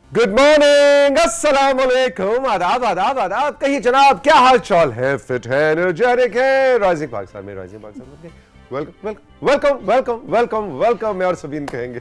Good morning, अस्सलाम वालेकुम, आदाब आदाब आदाब। कहिए जनाब, क्या हाल चाल है? फिट है, एनर्जेटिक है? राइजिंग पाकिस्तान में, राइजिंग पाकिस्तान में welcome welcome welcome welcome welcome मैं और सबीन कहेंगे।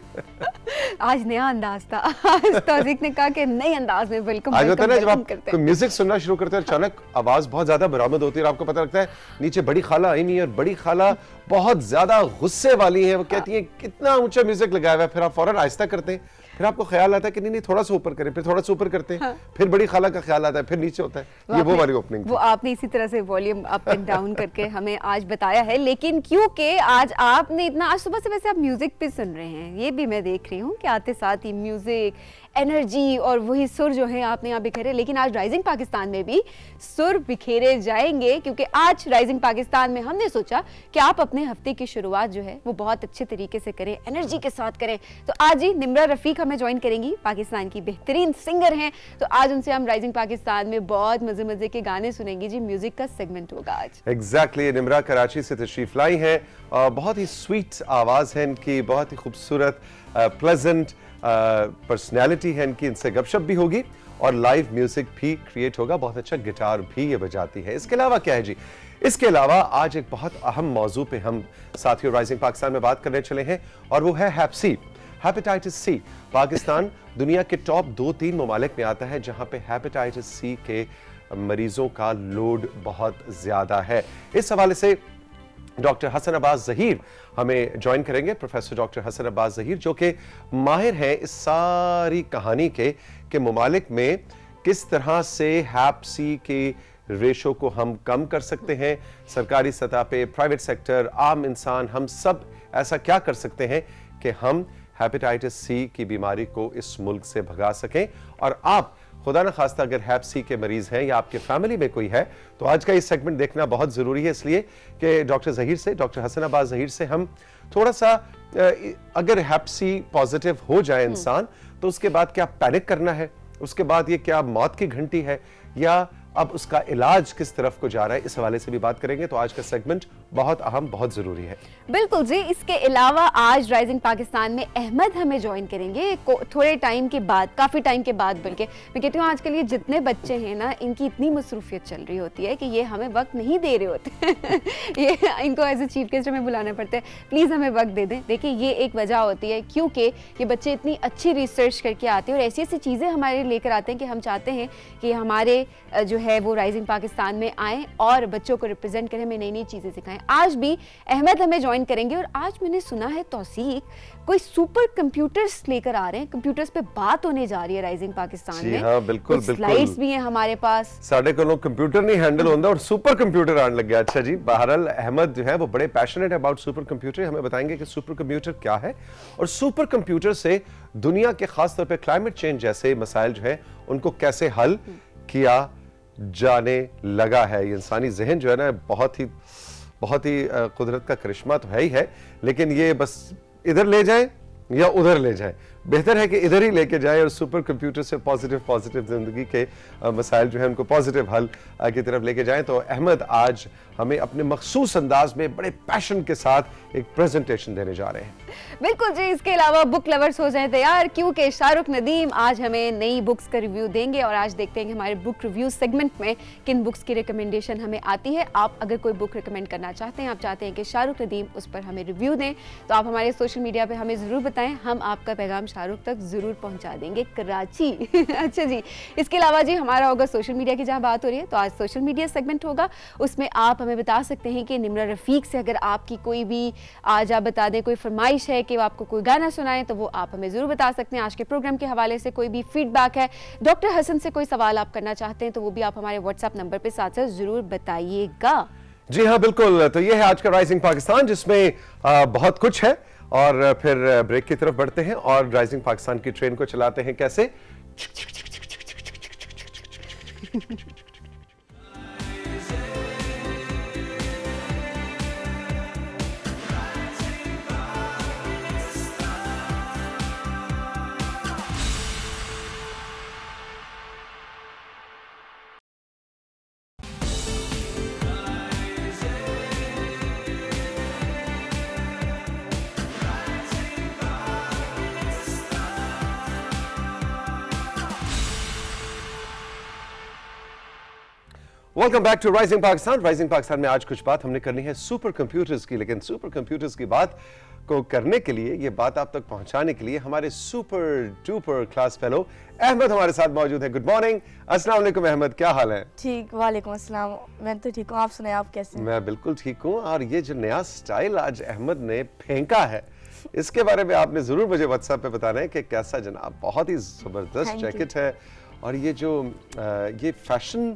आज नया अंदाज था। आज तौसीक ने कहा कि नए अंदाज में वेलकम आज होता है ना, जब आप करते कोई म्यूजिक सुनना शुरू करते हैं अचानक आवाज बहुत ज्यादा बरामद होती है और आपको पता लगता है नीचे बड़ी खाला आई नहीं है और बड़ी खाला बहुत ज्यादा गुस्से वाली है। वो कहती है कितना ऊंचा म्यूजिक लगाया हुआ है, फिर आप फौरन आहिस्ता करते हैं, फिर आपको ख्याल आता है कि नहीं थोड़ा सा ऊपर करें, फिर थोड़ा सा ऊपर करते हैं, फिर बड़ी खाला का ख्याल आता है, फिर नीचे होता है। ये वो वाली ओपनिंग वो आपने इसी तरह से वॉल्यूम अप एंड डाउन करके हमें आज बताया है। लेकिन क्योंकि आज आपने इतना, आज सुबह से वैसे आप म्यूजिक भी सुन रहे हैं, ये भी मैं देख रही हूँ कि आते साथ ही म्यूजिक, एनर्जी और वही सुर जो है आपने यहाँ बिखेरे। लेकिन आज राइजिंग पाकिस्तान में भी सुर बिखेरे जाएंगे, क्योंकि आज राइजिंग पाकिस्तान में हमने सोचा कि आप अपने हफ्ते की शुरुआत जो है वो बहुत अच्छे तरीके से करें, एनर्जी के साथ करें। तो आज ही निम्रा रफीक हमें ज्वाइन करेंगी, पाकिस्तान की बेहतरीन सिंगर हैं। तो आज उनसे हम राइजिंग पाकिस्तान में बहुत मजे मजे के गाने सुनेंगे जी। म्यूजिक का सेगमेंट होगा आज। एग्जैक्टली, निम्रा कराची से तशरीफ लाई है, बहुत ही स्वीट आवाज है इनकी, बहुत ही खूबसूरत प्लेजेंट पर्सनैलिटी है इनकी। इनसे गपशप भी होगी और लाइव म्यूजिक भी क्रिएट होगा, बहुत अच्छा गिटार भी ये बजाती है। इसके अलावा क्या है जी, इसके अलावा आज एक बहुत अहम मौजू पे हम साथियों राइजिंग पाकिस्तान में बात करने चले हैं और वो है हैप सी, हेपेटाइटिस सी। पाकिस्तान दुनिया के टॉप 2-3 ममालिक में आता है जहां पे हेपेटाइटिस सी के मरीजों का लोड बहुत ज्यादा है। इस हवाले से डॉक्टर हसन अब्बास ज़हीर हमें ज्वाइन करेंगे, प्रोफेसर डॉक्टर हसन अब्बास ज़हीर, जो कि माहिर हैं इस सारी कहानी के ममालिक में किस तरह से हैप सी के रेशो को हम कम कर सकते हैं। सरकारी सतह पे, प्राइवेट सेक्टर, आम इंसान, हम सब ऐसा क्या कर सकते हैं कि हम हेपेटाइटिस सी की बीमारी को इस मुल्क से भगा सकें। और आप खुदा न खास्ता अगर हैप सी के मरीज हैं या आपके फैमिली में कोई है तो आज का ये सेगमेंट देखना बहुत जरूरी है, इसलिए कि डॉक्टर ज़हीर से, डॉक्टर हसन अब्बास ज़हीर से हम थोड़ा सा, अगर हैप सी पॉजिटिव हो जाए इंसान तो उसके बाद क्या पैनिक करना है, उसके बाद ये क्या मौत की घंटी है या अब उसका इलाज किस तरफ को जा रहा है, इस हवाले से भी बात करेंगे। तो आज का सेगमेंट बहुत अहम, बहुत जरूरी है। बिल्कुल जी। इसके अलावा आज राइजिंग पाकिस्तान में अहमद हमें ज्वाइन करेंगे थोड़े टाइम के बाद, काफी टाइम के बाद। बल्कि मैं कहती हूँ आजकल ये जितने बच्चे हैं ना, इनकी इतनी मसरूफियत चल रही होती है कि ये हमें वक्त नहीं दे रहे होते। ये इनको एज ए चीफ गेस्ट हमें बुलाना पड़ता है, प्लीज हमें वक्त दे दें। देखिए ये एक वजह होती है क्योंकि ये बच्चे इतनी अच्छी रिसर्च करके आते हैं और ऐसी ऐसी चीजें हमारे लेकर आते हैं कि हम चाहते हैं कि हमारे जो है वो राइजिंग पाकिस्तान में आए और बच्चों को रिप्रेजेंट करें, हमें नई नई चीजें सिखाएं। आज भी अहमद हमें ज्वाइन करेंगे और आज मैंने सुना है तौसीक कोई सुपर कंप्यूटर्स लेकर आ रहे हैं, कंप्यूटर्स पे बात होने जा रही है राइजिंग पाकिस्तान में। हाँ, बिल्कुल बिल्कुल, स्लाइड्स भी हैं हमारे पास। साढ़े को लोग कंप्यूटर नहीं हैंडल होता और सुपर कंप्यूटर आने लग गया। अच्छा जी, बहरहाल अहमद जो है वो बड़े पैशनेट अबाउट सुपर कंप्यूटर, हमें बताएंगे कि सुपर कंप्यूटर क्या है और सुपर कंप्यूटर से दुनिया के खास तौर पे क्लाइमेट चेंज जैसे मसाइल जो है उनको कैसे हल किया जाने लगा है। ये इंसानी जहन जो है ना बहुत ही कुदरत का करिश्मा तो है ही है, लेकिन ये बस इधर ले जाए या उधर ले जाए, बेहतर है कि इधर ही लेके जाए और सुपर कंप्यूटर से पॉजिटिव जिंदगी के मसाइल जो है उनको पॉजिटिव हल की तरफ लेके जाएं। तो अहमद आज हमें अपने मखसूस अंदाज में बड़े पैशन के साथ एक प्रेजेंटेशन देने जा रहे हैं। बिल्कुल जी। इसके अलावा बुक लवर्स हो जाएं तैयार, क्योंकि शाहरुख नदीम आज हमें नई बुक्स का रिव्यू देंगे और आज देखते हैं कि हमारे बुक रिव्यू सेगमेंट में किन बुक्स की रिकमेंडेशन हमें आती है। आप अगर कोई बुक रिकमेंड करना चाहते हैं, आप चाहते हैं कि शाहरुख नदीम उस पर हमें रिव्यू दें, तो आप हमारे सोशल मीडिया पर हमें जरूर बताएं, हम आपका पैगाम शाहरुख तक जरूर पहुंचा देंगे कराची। अच्छा जी। इसके अलावा जी हमारा होगा सोशल मीडिया की जहां बात हो रही है, तो आज सोशल मीडिया सेगमेंट होगा, उसमें आप हमें बता सकते हैं कि निम्रा रफीक से अगर आपकी कोई भी, आज आप बता दें कोई फरमाइश है कि आपको कोई गाना सुनाए, तो वो आप हमें जरूर बता सकते हैं। आज के प्रोग्राम के हवाले से कोई भी फीडबैक है, डॉक्टर हसन से कोई सवाल आप करना चाहते हैं, तो वो भी आप हमारे व्हाट्सएप नंबर पर साथ साथ जरूर बताइएगा। जी हाँ बिल्कुल। तो ये है आज का राइजिंग पाकिस्तान, जिसमें बहुत कुछ है और फिर ब्रेक की तरफ बढ़ते हैं और राइजिंग पाकिस्तान की ट्रेन को चलाते हैं कैसे। Welcome back to rising Pakistan. Rising Pakistan में आज कुछ बात हमने करनी है सुपर कंप्यूटर्स की, लेकिन सुपर कंप्यूटर्स की बात को करने के लिए, ये बात आप तक पहुंचाने के लिए हमारे super duper class fellow Ahmed हमारे साथ मौजूद है। गुड मॉर्निंग, अस्सलाम वालेकुम अहमद, क्या हाल है? ठीक, वालेकुम अस्सलाम। मैं तो ठीक हूँ, आप सुनाए, आप कैसे हैं? मैं बिल्कुल ठीक हूँ। और ये जो नया स्टाइल आज अहमद ने फेंका है, इसके बारे में आपने जरूर मुझे व्हाट्सएप पे बताना है कि कैसा जनाब। बहुत ही जबरदस्त जैकेट है। और ये जो ये फैशन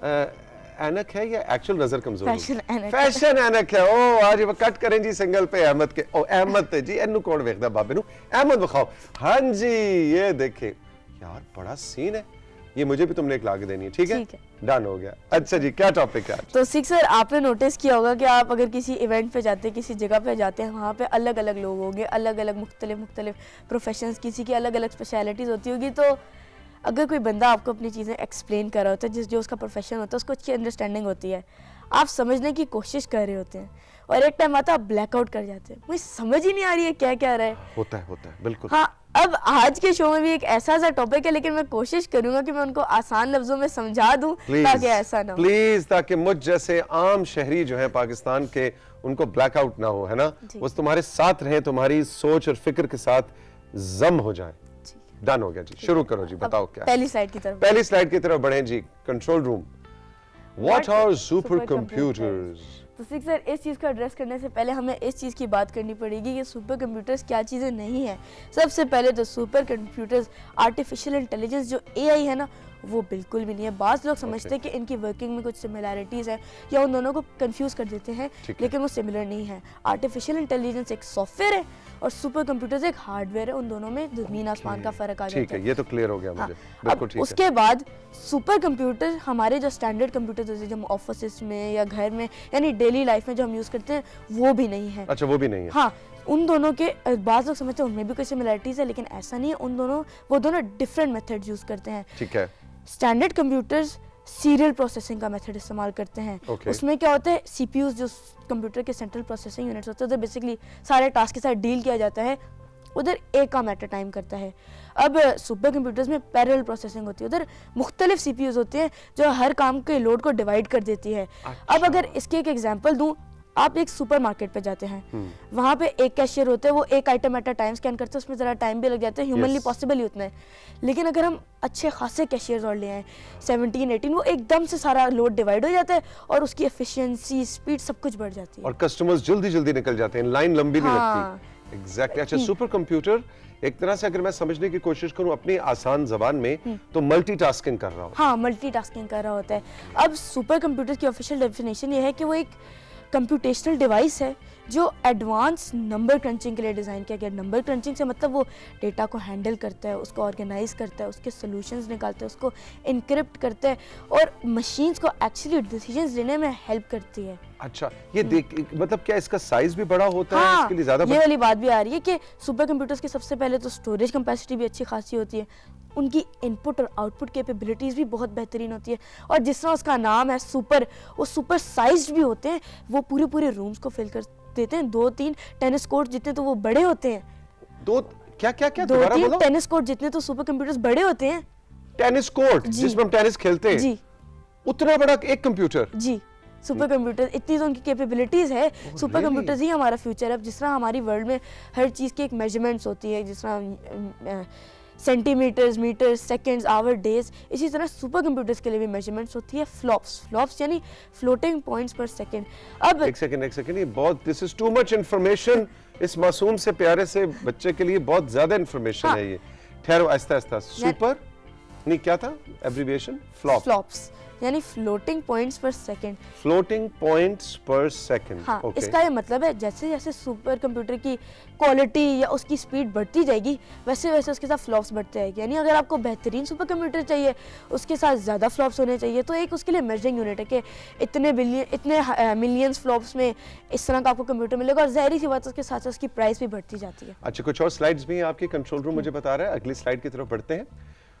ऐनक है या एक्चुअल नजर कमजोर? फैशन ऐनक है। ओ आज वो कट करें जी सिंगल पे अहमद के। ओ अहमद ते जी एनु कौन वेखदा बाबे नु? अहमद दिखाओ। हां जी, ये देखें यार, बड़ा सीन है। ये मुझे भी तुमने एक ला के देनी है, ठीक है? डन हो गया। अच्छा जी, क्या टॉपिक है आज? तो सिक्सर, आपने नोटिस किया होगा कि आप अगर किसी इवेंट पे जाते हैं, किसी जगह पे जाते हैं, वहाँ पे अलग अलग लोग होंगे, अलग अलग मुख्तलिफ प्रोफेशंस, किसी की अलग अलग स्पेशलिटीज होती होगी। तो अगर कोई बंदा आपको अपनी चीज़ें एक्सप्लेन कर रहा होता है, जो उसका प्रोफेशन होता है, उसको अच्छी अंडरस्टैंडिंग होती है, आप समझने की कोशिश कर रहे होते हैं, और एक टाइम आता है आप ब्लैकआउट कर जाते हैं, मुझे समझ ही नहीं आ रही है क्या क्या रहा है। होता है बिल्कुल। हाँ, अब आज के शो में भी एक ऐसा टॉपिक है, लेकिन मैं कोशिश करूंगा कि मैं उनको आसान लफ्जों में समझा दूं, ताकि ऐसा ना हो। प्लीज, ताकि मुझ जैसे आम शहरी जो है पाकिस्तान के, उनको ब्लैकआउट ना हो, है ना? वो तुम्हारे साथ रहे, तुम्हारी सोच और फिक्र के साथ जम हो जाए। डन हो गया जी, शुरू करो जी, बताओ क्या? पहली स्लाइड की तरफ बढ़ें ji. Control room. What are super computers? तो सिक्सर, इस चीज़ को एड्रेस करने से पहले हमें इस चीज़ की बात करनी पड़ेगी कि सुपर कंप्यूटर्स क्या चीज़ें नहीं है। सबसे पहले तो सुपर कंप्यूटर्स आर्टिफिशियल इंटेलिजेंस जो एआई है ना, वो बिल्कुल भी नहीं है। बाज़ लोग समझते हैं कि इनकी वर्किंग में कुछ सिमिलैरिटीज़ हैं या उन दोनों को कंफ्यूज कर देते हैं, लेकिन वो सिमिलर नहीं है। आर्टिफिशियल इंटेलिजेंस एक सॉफ्टवेयर है और सुपर कंप्यूटर्स एक हार्डवेयर है। उन दोनों में ज़मीन आसमान का फ़र्क आ जाता है। ठीक है, ये तो क्लियर हो गया मुझे। बिल्कुल ठीक है। उसके बाद सुपर कंप्यूटर हमारे जो स्टैंडर्ड कंप्यूटर्स होते हैं, जो हम ऑफिस में या घर में यानी डेली लाइफ में जो हम यूज़ करते हैं, वो भी नहीं है। अच्छा, वो भी नहीं है। हाँ, उन दोनों के बाज़ लोग समझते हैं उनमें भी कोई सिमिलैरिटीज़ है, लेकिन ऐसा नहीं है। वो दोनों डिफरेंट मेथड्स यूज़ करते हैं। ठीक है। स्टैंडर्ड कंप्यूटर्स सीरियल प्रोसेसिंग का मेथड इस्तेमाल करते हैं। उसमें क्या होता है, सीपीयूज जो कंप्यूटर के सेंट्रल प्रोसेसिंग यूनिट्स होते हैं, उधर बेसिकली सारे टास्क के साथ डील किया जाता है, उधर एक काम एट अ टाइम करता है। अब सुपर कंप्यूटर्स में पैरेलल प्रोसेसिंग होती है, उधर मुख्तलिफ सीपीयूज होते हैं जो हर काम के लोड को डिवाइड कर देती है। अब अगर इसके एक एग्जांपल दूं, आप एक सुपरमार्केट पे जाते हैं, वहाँ पे एक कैशियर होते हैं, वो एक item at a time scan करते हैं, उसमें ज़रा टाइम भी लग जाता है, ह्यूमनली पॉसिबल ही उतना है। लेकिन अगर हम अच्छे खासे कैशियर्स और ले आए 17-18, वो एकदम से सारा लोड डिवाइड हो जाता है और उसकी एफिशिएंसी, स्पीड सब कुछ बढ़ जाती है, और कस्टमर्स जल्दी जल्दी निकल जाते हैं, लाइन लंबी नहीं लगती। एग्जैक्टली। अच्छा, सुपर कंप्यूटर एक तरह से अगर मैं समझने की कोशिश करूं अपनी आसान जबान में, तो मल्टीटास्किंग कर रहा हूं। हाँ, मल्टीटास्किंग कर रहा होता है। अब सुपर कंप्यूटर की ऑफिशियल डेफिनेशन ये है कि वो एक कंप्यूटेशनल डिवाइस है जो एडवांस नंबर क्रंचिंग के लिए डिज़ाइन किया गया। नंबर क्रंचिंग से मतलब वो डेटा को हैंडल करता है, उसको ऑर्गेनाइज करता है, उसके सॉल्यूशंस निकालता है, उसको इनक्रिप्ट करता है और मशीन्स को एक्चुअली डिसीजंस लेने में हेल्प करती है। अच्छा, ये देख, मतलब क्या इसका साइज भी बड़ा होता है? हाँ, इसके लिए ज्यादा ये वाली बात भी आ रही है कि सुपर कंप्यूटर्स की सबसे पहले तो स्टोरेज कैपेसिटी भी अच्छी खासी होती है, उनकी इनपुट और आउटपुट कैपेबिलिटीज़ भी बहुत बेहतरीन होती है, और जिस तरह उसका नाम है सुपर, वो सुपर साइज्ड भी होते हैं। वो पूरे रूम्स को फिल कर देते हैं। 2-3 टेनिस कोर्ट जितने तो वो बड़े होते हैं। क्या 2-3 टेनिस कोर्ट जितने तो सुपर कंप्यूटर्स बड़े होते हैं। टेनिस कोर्ट जिसमें हम टेनिस खेलते हैं जी, उतना बड़ा एक कंप्यूटर? जी, सुपर कंप्यूटर, इतनी तो उनकी कैपेबिलिटीज है। सुपर कंप्यूटर्स ही हमारा फ्यूचर है। अब जिस तरह हमारी वर्ल्ड में हर चीज़ की एक मेजरमेंट्स होती है, जिस तरह centimetres, metres, seconds, hour, days, इसी तरह सुपर कंप्यूटर्स के लिए भी मेजरमेंट्स होती है। फ्लॉप्स यानी फ्लोटिंग पॉइंट्स पर सेकंड। अब एक सेकंड, ये बहुत, this is too much information. इस मासूम से प्यारे से बच्चे के लिए बहुत ज्यादा इंफॉर्मेशन है ये। ठहरो, आहिस्ता सुपर नहीं, क्या था एब्रिविएशन? फ्लॉप्स यानी floating points per second. Floating points per second. हाँ, इसका ये मतलब है जैसे जैसे सुपर कंप्यूटर की क्वालिटी या उसकी स्पीड बढ़ती जाएगी, वैसे वैसे उसके साथ फ्लॉप्स बढ़ते जाएंगे। यानी अगर आपको बेहतरीन सुपर कंप्यूटर चाहिए, उसके साथ ज़्यादा फ्लॉप्स होने चाहिए। तो एक उसके लिए मेजरिंग यूनिट है कि इतने मिलियंस फ्लॉप्स में इस तरह का आपको कंप्यूटर मिलेगा, और ज़ाहिर सी बात उसके साथ उसकी प्राइस भी बढ़ती जाती है। अच्छा, कुछ और स्लाइड्स भी हैं आपके, कंट्रोल रूम मुझे बता रहा है। अगली स्लाइड की तरफ बढ़ते हैं।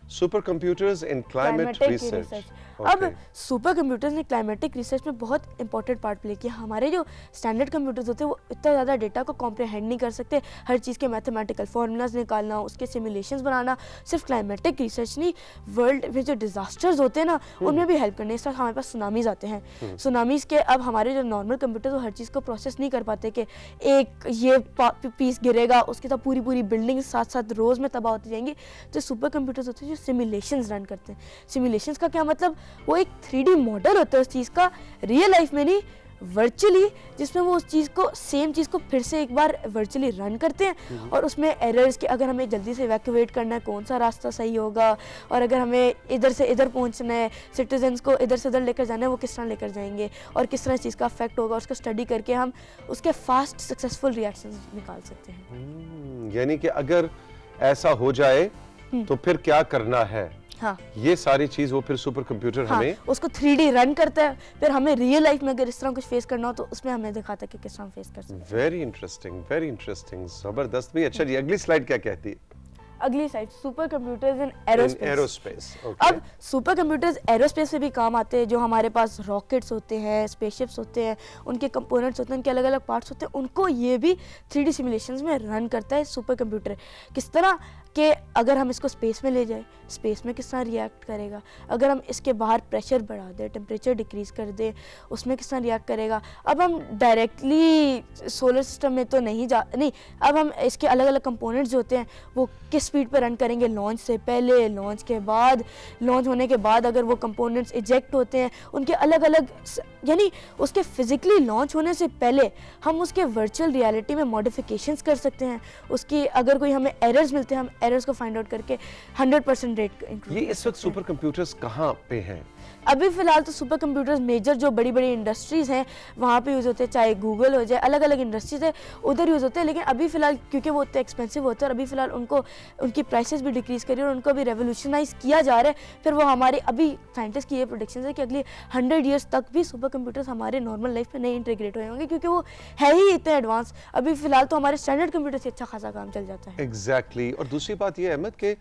Super computers in climate research. अब सुपर कंप्यूटर्स ने क्लाइमेटिक रिसर्च में बहुत इंपॉर्टेंट पार्ट प्ले किया। हमारे जो स्टैंडर्ड कंप्यूटर्स होते हैं वो इतना ज़्यादा डेटा को कॉम्प्रिहेंड नहीं कर सकते। हर चीज़ के मैथमेटिकल फॉर्मूलाज निकालना, उसके सिमुलेशंस बनाना, सिर्फ क्लाइमेटिक रिसर्च नहीं, वर्ल्ड में जो डिजास्टर्स होते हैं ना उनमें भी हेल्प करने। इस तरह हमारे पास सुनामीज आते हैं। सुनामीज के अब हमारे जो नॉर्मल कंप्यूटर वो हर चीज़ को प्रोसेस नहीं कर पाते कि एक ये पीस गिरेगा उसके साथ पूरी पूरी बिल्डिंग साथ साथ रोज़ में तबाह होती जाएंगी। तो सुपर कंप्यूटर्स होते हैं जो सिमुलेशंस रन करते हैं। सिमुलेशंस का क्या मतलब, वो एक 3D मॉडल होता है उस चीज़ का, रियल लाइफ में नहीं वर्चुअली, जिसमें वो उस चीज़ को सेम चीज़ को फिर से एक बार वर्चुअली रन करते हैं। और उसमें एरर्स के, अगर हमें जल्दी से इवैक्यूएट करना है कौन सा रास्ता सही होगा, और अगर हमें इधर से इधर पहुंचना है, सिटीजन्स को इधर से उधर लेकर जाना है, वो किस तरह लेकर जाएंगे और किस तरह इस चीज़ का अफेक्ट होगा, उसको स्टडी करके हम उसके फास्ट सक्सेसफुल रिएक्शन निकाल सकते हैं। यानी कि अगर ऐसा हो जाए तो फिर क्या करना है, हाँ, ये सारी चीज वो फिर सुपर कंप्यूटर हमें उसको 3D रन करता है। फिर हमें रियल लाइफ में अगर इस तरह कुछ फेस करना हो तो उसमें हमें दिखाता है कि किस तरह फेस कर सकते हैं। वेरी इंटरेस्टिंग, जबरदस्त भी। अच्छा जी, अगली स्लाइड क्या कहती है? अगली side super computers in aerospace. अब सुपर कंप्यूटर्स एरोस्पेस में भी काम आते हैं। जो हमारे पास रॉकेट्स होते हैं, स्पेसशिप्स होते हैं, उनके कंपोनेंट्स होते हैं, उनके अलग अलग पार्ट्स होते हैं, उनको ये भी 3D सिमुलेशंस में रन करता है सुपर कंप्यूटर। किस तरह कि अगर हम इसको स्पेस में ले जाए, स्पेस में किस तरह रिएक्ट करेगा, अगर हम इसके बाहर प्रेशर बढ़ा दें, टेम्परेचर डिक्रीज कर दें, उसमें किस तरह रिएक्ट करेगा। अब हम डायरेक्टली सोलर सिस्टम में तो नहीं, अब हम इसके अलग अलग कंपोनेंट्स जो होते हैं वो किस स्पीड पर रन करेंगे, लॉन्च से पहले, लॉन्च के बाद, लॉन्च होने के बाद अगर वो कंपोनेंट्स इजेक्ट होते हैं, उनके अलग अलग, यानी उसके फिजिकली लॉन्च होने से पहले हम उसके वर्चुअल रियलिटी में मॉडिफिकेशंस कर सकते हैं। उसकी अगर कोई हमें एरर्स मिलते हैं, हम एरर्स को फाइंड आउट करके 100% रेट इंप्रूव। ये इस वक्त सुपर कंप्यूटर्स कहाँ पे हैं? अभी फिलहाल तो सुपर कंप्यूटर्स मेजर जो बड़ी बड़ी इंडस्ट्रीज हैं वहाँ पे यूज़ होते हैं, चाहे गूगल हो जाए, अलग अलग इंडस्ट्रीज है उधर यूज़ होते हैं। लेकिन अभी फिलहाल क्योंकि वो उतने एक्सपेंसिव होते हैं और अभी फिलहाल उनको उनकी प्राइसेस भी डिक्रीज करी और उनको भी रेवोल्यूशनाइज किया जा रहा है। फिर वो हमारे अभी साइंटिस्ट की ये प्रोडिक्शन है कि अगली 100 ईयर्स तक भी सुपर कंप्यूटर्स हमारे नॉर्मल लाइफ में नहीं इंटीग्रेट हुए होंगे, क्योंकि वो है ही इतने एडवांस। अभी फिलहाल तो हमारे स्टैंडर्ड कंप्यूटर से अच्छा खासा काम चल जाता है। एग्जैक्टली। और दूसरी बात ये अहमद के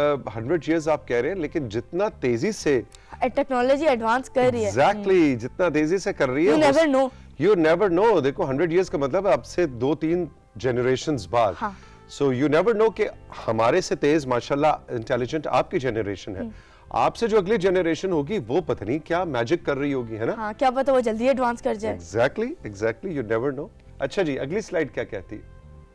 100 ईयर्स आप कह रहे हैं, लेकिन जितना तेजी से टेक्नोलॉजी एडवांस कर रही है, एग्जैक्टली जितना तेजी से कर रही है, यू नेवर नो। देखो 100 ईयर्स का मतलब अब से 2-3 जनरेशंस बाद। सो यू नेवर नो कि हमारे से तेज माशाल्लाह इंटेलिजेंट आपकी जनरेशन है, आपसे जो अगली जनरेशन होगी वो पता नहीं क्या मैजिक कर रही होगी, है ना? हाँ, क्या पता वो जल्दी एडवांस कर जाए। Exactly, you never know. अच्छा जी, अगली स्लाइड क्या कहती है?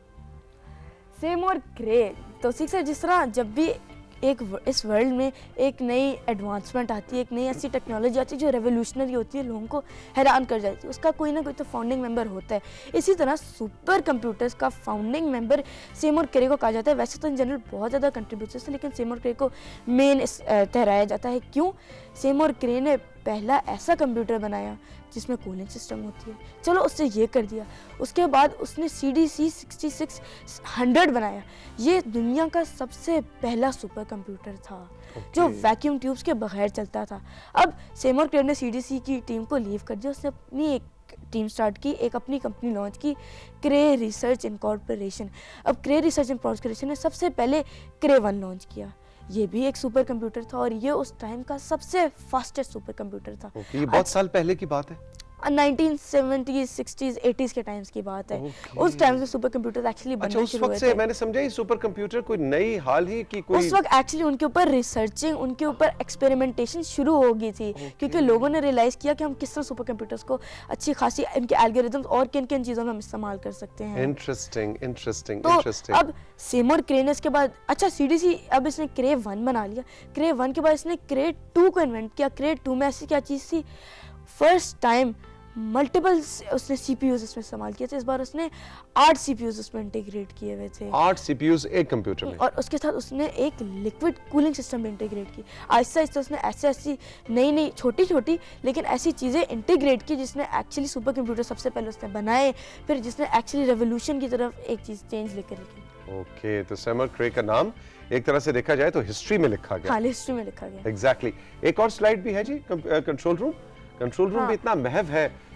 सेम और ग्रे। तो सिक्स है, जिस तरह जब भी इस वर्ल्ड में एक नई एडवांसमेंट आती है, एक नई ऐसी टेक्नोलॉजी आती है जो रेवोल्यूशनरी होती है, लोगों को हैरान कर जाती है, उसका कोई ना कोई तो फाउंडिंग मेंबर होता है। इसी तरह सुपर कंप्यूटर्स का फाउंडिंग मेंबर सेमोर क्रे को कहा जाता है। वैसे तो इन जनरल बहुत ज़्यादा कंट्रीब्यूटर्स थे, लेकिन सेमोर क्रे को मेन ठहराया जाता है। क्यों? सेमोर क्रे ने पहला ऐसा कंप्यूटर बनाया जिसमें कूलिंग सिस्टम होती है, चलो उससे ये कर दिया। उसके बाद उसने CDC 6600 बनाया। ये दुनिया का सबसे पहला सुपर कंप्यूटर था जो वैक्यूम ट्यूब्स के बगैर चलता था। अब सेमोर क्रे ने CDC की टीम को लीव कर दिया, उसने अपनी एक टीम स्टार्ट की, एक अपनी कंपनी लॉन्च की, क्रे रिसर्च इनकॉर्पोरेशन। अब क्रे रिसर्च इनकॉर्पोरेशन ने सबसे पहले क्रे 1 लॉन्च किया। ये भी एक सुपर कंप्यूटर था और ये उस टाइम का सबसे फास्टेस्ट सुपर कंप्यूटर था। ये बहुत साल पहले की बात है, 1970s, 60s, 80s के टाइम्स की बात है। उस टाइम से सुपर कंप्यूटर एक्चुअली बनना शुरू हुए थे। मैंने समझा ये सुपर कंप्यूटर कोई नई हाल ही की कोई, उस वक्त एक्चुअली उनके ऊपर रिसर्चिंग, उनके ऊपर एक्सपेरिमेंटेशन शुरू हो गई थी, क्योंकि लोगों ने रियलाइज किया कि हम किस तरह सुपर कंप्यूटर्स को अच्छी खासी इनके एल्गोरिथम्स और किन किन चीज़ों में हम इस्तेमाल कर सकते हैं। इंटरेस्टिंग। तो अब सेमोर क्रे ने इसके बाद, अच्छा CDC, अब इसने क्रे 1 बना लिया। क्रे 1 के बाद इसने क्रे 2 को इन्वेंट किया। क्रे 2 में ऐसी क्या चीज़ थी, फर्स्ट टाइम मल्टीपल उसने CPUs इसमें इस्तेमाल किए थे। इस बार उसने 8 CPUs उसमें इंटीग्रेट किए हुए थे। 8 CPUs एक कंप्यूटर में, और उसके साथ उसने एक लिक्विड कूलिंग सिस्टम भी इंटीग्रेट की। आहिस्ता आहिस्ता उसने ऐसी नई छोटी लेकिन ऐसी चीज़ें इंटीग्रेट की जिसने एक्चुअली सुपर कंप्यूटर सबसे पहले उसने बनाए, फिर जिसने एक्चुअली रेवोल्यूशन की तरफ एक चीज़ चेंज लेकर की। ओके, तो सेमोर क्रे का नाम एक तरह से देखा जाए तो हिस्ट्री में लिखा गया। हाँ, हिस्ट्री में लिखा गया। एग्जैक्टली। एक और स्लाइड भी है जी, कंट्रोल रूम भी इतना महव है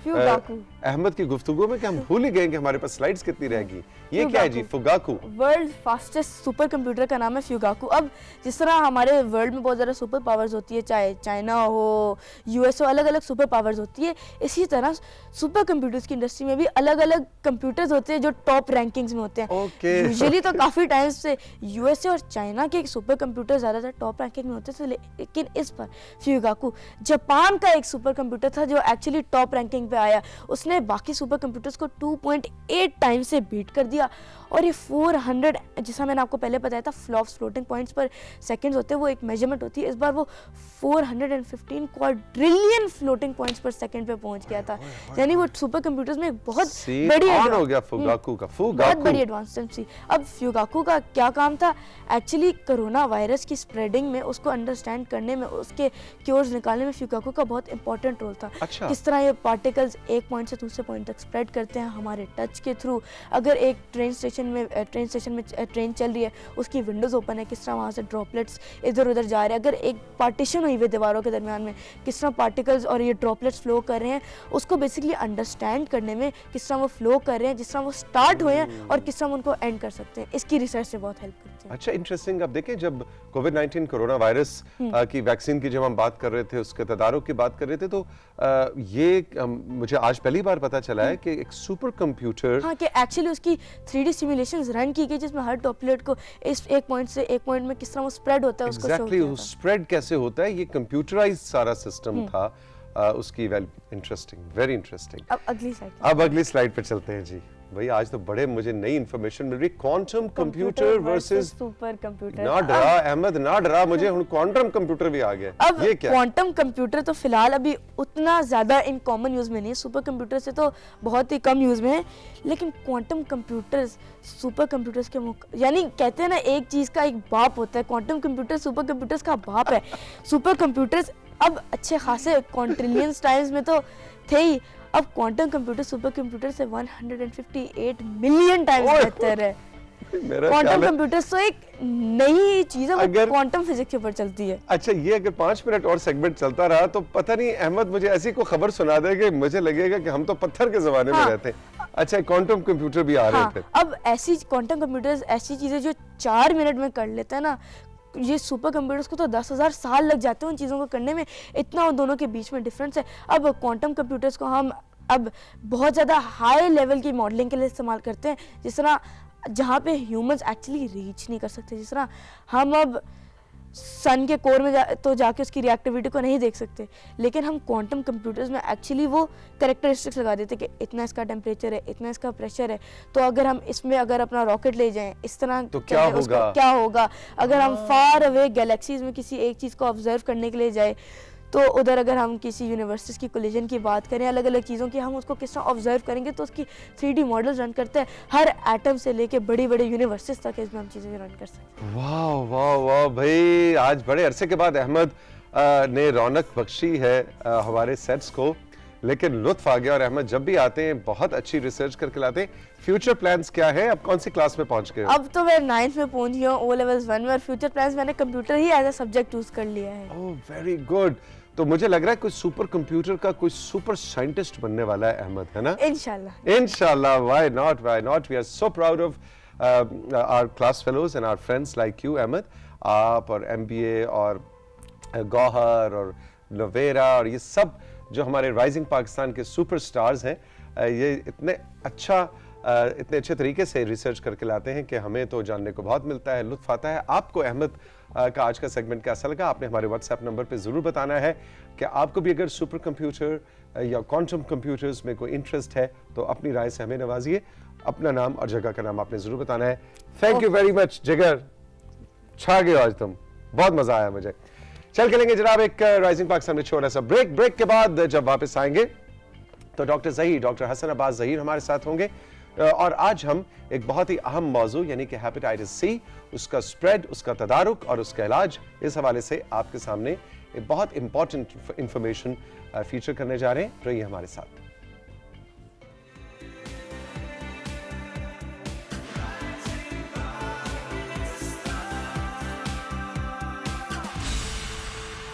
अहमद की गुफ्तगू में कि हम भूल ही गए कि हमारे पास स्लाइड्स कितनी रहेगी। ये क्या है जी? Fugaku world fastest super computer का नाम है फ्यूगाकू। अब जिस तरह हमारे वर्ल्ड में बहुत ज़्यादा सुपर पावर्स होती है, चाहे चाइना हो, यूएस हो, अलग अलग सुपर पावर्स होती है, इसी तरह सुपर कंप्यूटर्स की इंडस्ट्री में भी अलग अलग कंप्यूटर्स होते हैं जो टॉप रैंकिंग्स में होते हैं। यूजुअली तो काफ़ी टाइम से यूएसए और चाइना के सुपर कंप्यूटर ज़्यादातर टॉप रैंकिंग में होते थे, लेकिन इस पर फ्यूगाकू जापान का एक सुपर कंप्यूटर था जो एक्चुअली टॉप रैंकिंग पे आया। उसने बाकी सुपर कंप्यूटर्स को 2.8 टाइम से बीट कर दिया और ये 400, जैसा मैंने आपको पहले बताया था, flops floating points per seconds होते हैं, वो एक मेजरमेंट होती है। इस बार वो 415 quadrillion floating points per second पे पहुंच गया था। यानी वो सुपर कंप्यूटर्स में बहुत बड़ी हो गया फुगाकू का। बहुत बड़ी एडवांसमेंट थी। अब फ्यूगाकू का क्या काम था? एक्चुअली कोरोना वायरस की स्प्रेडिंग में, उसको अंडरस्टैंड करने में, उसके क्योर्स निकालने में फ्यूगाकू का बहुत इंपॉर्टेंट रोल था। अच्छा। किस तरह ये पार्टिकल्स एक पॉइंट से दूसरे पॉइंट तक स्प्रेड करते हैं हमारे टच के थ्रू। अगर एक ट्रेन स्टेशन में ट्रेन चल रही है, उसकी विंडोज ओपन है, किस तरह वहाँ से ड्रॉपलेट्स इधर उधर जा रहे हैं। अगर एक पार्टीशन हुई हुई दीवारों के दरमियान में, किस तरह पार्टिकल्स और ये ड्रॉपलेट्स फ्लो कर रहे हैं, उसको बेसिकली अंडरस्टैंड करने में, किस तरह वो फ्लो कर रहे हैं, जिस तरह वो स्टार्ट हुए हैं और किस तरह हम उनको एंड कर सकते हैं, इसकी रिसर्च से बहुत हेल्प करती है। अच्छा, इंटरेस्टिंग। अब देखें, जब कोविड-19 कोरोना वायरस की वैक्सीन की जब हम बात कर रहे थे, उसके तदारुक की बात कर रहे थे, तो ये मुझे आज पहली बार पता चला है कि एक सुपर कंप्यूटर, हाँ, कि एक्चुअली उसकी 3D सिमुलेशंस रन की गई जिसमें हर ड्रॉपलेट को इस एक पॉइंट से एक पॉइंट में किस तरह वो स्प्रेड होता है, उसको शो किया था। स्प्रेड कैसे होता है, ये कंप्यूटराइज्ड सारा सिस्टम था। उसकी इंटरेस्टिंग, वेरी इंटरेस्टिंग। अब अगली स्लाइड पे चलते हैं जी। भाई आज तो बड़े मुझे नई इंफॉर्मेशन मिल रही। Quantum computer versus super computer. ना डरा अहमद, ना डरा मुझे, हुन क्वांटम कंप्यूटर भी आ गया। अब ये क्या? क्वांटम कंप्यूटर तो फिलहाल अभी उतना ज्यादा इन कॉमन यूज में नहीं है, सुपर कंप्यूटर से तो बहुत ही कम यूज में है, लेकिन क्वांटम कंप्यूटर्स सुपर कंप्यूटर्स के यानी कहते हैं ना, एक चीज का एक बाप होता है। क्वांटम कंप्यूटर सुपर कंप्यूटर्स का बाप है। सुपर कंप्यूटर्स अब अच्छे खासे क्वांट्रिलियंस टाइम्स में तो थे ही, अब क्वांटम कंप्यूटर सुपर कंप्यूटर से 158 मिलियन टाइम्स बेहतर है। क्वांटम कंप्यूटर्स तो एक नई चीज है, वो क्वांटम फिजिक्स के ऊपर चलती है। अच्छा, ये अगर 5 मिनट और सेगमेंट चलता रहा तो पता नहीं अहमद मुझे ऐसी कोई खबर सुना दे कि मुझे लगेगा कि हम तो पत्थर के जमाने में रहते हैं। अच्छा, क्वांटम कंप्यूटर भी आ रहे थे। अब ऐसी क्वांटम कंप्यूटर्स ऐसी चीजें जो 4 मिनट में कर लेते हैं ना, ये सुपर कंप्यूटर्स को तो 10,000 साल लग जाते हैं उन चीज़ों को करने में। इतना उन दोनों के बीच में डिफरेंस है। अब क्वांटम कंप्यूटर्स को हम अब बहुत ज़्यादा हाई लेवल की मॉडलिंग के लिए इस्तेमाल करते हैं, जिस तरह जहाँ पे ह्यूमंस एक्चुअली रीच नहीं कर सकते। जिस तरह हम अब सन के कोर में तो जाके उसकी रिएक्टिविटी को नहीं देख सकते, लेकिन हम क्वांटम कंप्यूटर्स में एक्चुअली वो कैरेक्टरिस्टिक्स लगा देते कि इतना इसका टेम्परेचर है, इतना इसका प्रेशर है, तो अगर हम इसमें अगर अपना रॉकेट ले जाएं इस तरह तो क्या होगा। अगर हम फार अवे गैलेक्सीज में किसी एक चीज़ को ऑब्जर्व करने के लिए जाए, तो उधर अगर हम किसी यूनिवर्सिटीज़ की कोलिजन की बात करें, अलग अलग चीज़ों की, हम उसको किस तरह ऑब्जर्व करेंगे, तो उसकी 3D मॉडल्स रन करते हैं। हर एटम से लेके बड़ी बड़ी यूनिवर्सिटीज़ तक इसमें हम चीज़ें रन कर सकते हैं। वाह वाह वाह भाई, आज बड़े अरसे के बाद अहमद ने रौनक बख्शी है हमारे सेट्स को, लेकिन लुत्फ आ गया। और अहमद जब भी आते हैं बहुत अच्छी रिसर्च करके लाते हैं। फ्यूचर प्लान्स क्या है? अब कौन सी क्लास में पहुंच गए हो? अब तो मैं 9th में पहुंच गया हूं, O levels 1 में, और फ्यूचर प्लान्स मैंने कंप्यूटर ही एज अ सब्जेक्ट चूज कर लिया है। Oh very good. तो मुझे लग रहा है कोई सुपर कंप्यूटर का कोई सुपर साइंटिस्ट बनने वाला है अहमद, है ना? इंशाल्लाह। Why not. We are so proud of our class fellows and our friends like you Ahmad. आप और MBA और गौहर और नवेरा और ये सब जो हमारे राइजिंग पाकिस्तान के सुपरस्टार्स हैं, ये इतने अच्छे तरीके से रिसर्च करके लाते हैं कि हमें तो जानने को बहुत मिलता है, लुत्फ आता है। आपको अहमद का आज का सेगमेंट कैसा लगा? आपने हमारे WhatsApp नंबर पे ज़रूर बताना है कि आपको भी अगर सुपर कंप्यूटर या क्वांटम कंप्यूटर्स में कोई इंटरेस्ट है तो अपनी राय से हमें नवाजिए। अपना नाम और जगह का नाम आपने ज़रूर बताना है। थैंक यू वेरी मच जिगर, छा गए आज तुम, बहुत मज़ा आया मुझे। चल के लेंगे जनाब एक राइजिंग पाकिस्तान में छोटा सा ब्रेक के बाद जब वापस आएंगे तो डॉक्टर हसन अब्बास ज़हीर हमारे साथ होंगे, और आज हम एक बहुत ही अहम मौजू यानी कि हेपेटाइटिस सी, उसका स्प्रेड, उसका तदारुक और उसका इलाज, इस हवाले से आपके सामने एक बहुत इंपॉर्टेंट इंफॉर्मेशन फीचर करने जा रहे हैं। रहिए हमारे साथ।